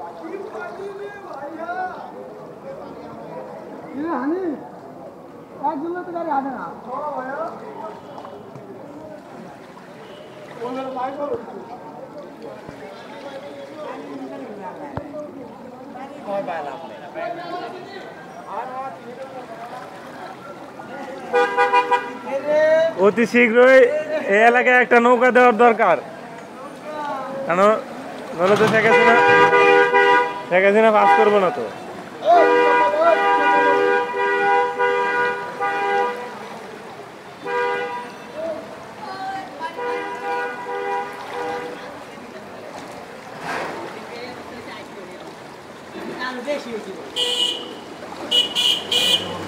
হানি একগুলো তো গাড়ি আনে না অতি শীঘ্রই এই এলাকায় একটা নৌকা দেওয়ার দরকার কেন বলো তো শেখ হাসিনা পাস করবো না তো বেশি